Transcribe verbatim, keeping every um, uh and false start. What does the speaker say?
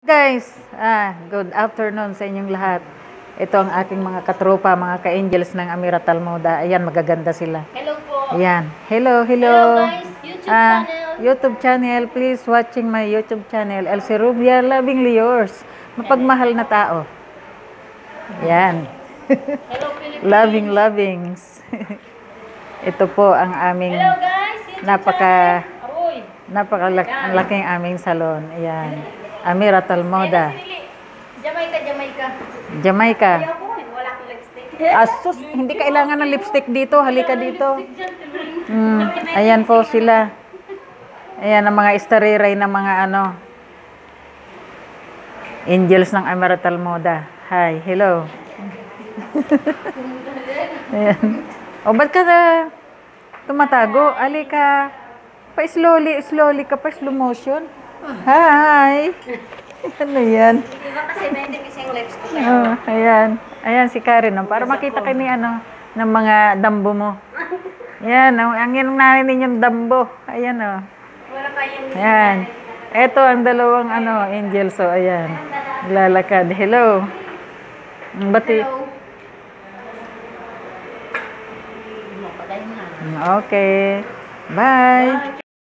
Guys, ah, good afternoon sa inyong lahat. Ito ang aking mga katropa, mga ka-angels ng Amiratal Moda. Ayan, magaganda sila. Hello po. Ayan. Hello, hello. Hello guys, YouTube Ah, channel. YouTube channel. Please watching my YouTube channel. Elsie Rubia, lovingly yours. Mapagmahal na tao. Ayan. Hello Philippines. Loving, lovings. Ito po ang aming Hello guys, YouTube napaka, channel. Aroy. napakalaking aming salon. Ayan. Amiratal Moda. Ayun na si Lili. Jamaica, Jamaica. Jamaica. Ayaw ko, wala akong lipstick. Asus, hindi kailangan ng lipstick dito. Halika dito. Mm, ayan po sila. Ayan ang mga istariray ng mga ano. Angels ng Amiratal Moda. Hi, hello. Ayan. O, ba't ka na tumatago? Halika. Pa-slowly, slowly ka pa, slow motion. Hi. Ano yan? Di ba kasi hindi kasi yung lipstick. Oh, ayan. Ayan si Karen. Oh, para makita kayo ni ano, ng mga dambo mo. Ayan. Oh, ang yung nanay ninyong dambo. Ayan o. Oh. Wala tayong... Ayan. Ito ang dalawang ano, angels. So, ayan. Lalakad. Hello. Bati. Hello. Okay. Bye.